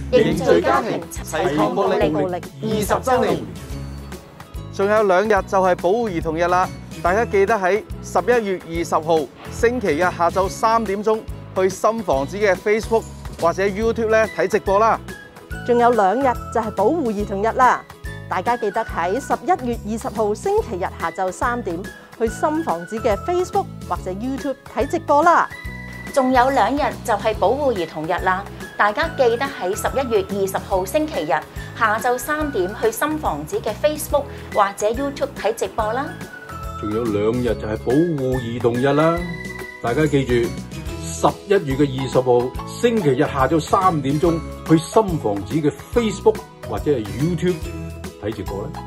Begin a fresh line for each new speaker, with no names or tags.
凝聚家庭，齊抗暴力20週年。仲有2日就係保護兒童日啦，大家記得喺11月20號星期日下晝3點鐘去心房子嘅 Facebook 或者 YouTube 咧睇直播啦。
仲有2日就係保護兒童日啦，大家記得喺11月20號星期日下晝3點去心房子嘅 Facebook 或者 YouTube 睇直播啦。
仲有2日就係保護兒童日啦，大家記得喺11月20號星期日下晝3點去心房子嘅 Facebook 或者 YouTube 睇直播啦。
仲有2日就係保護兒童日啦，大家記住11月20號星期日下晝3點鐘去心房子嘅 Facebook 或者係 YouTube 睇直播啦。